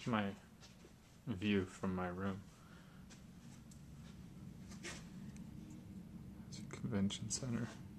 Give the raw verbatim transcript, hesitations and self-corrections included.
my view from my room. It's a convention center.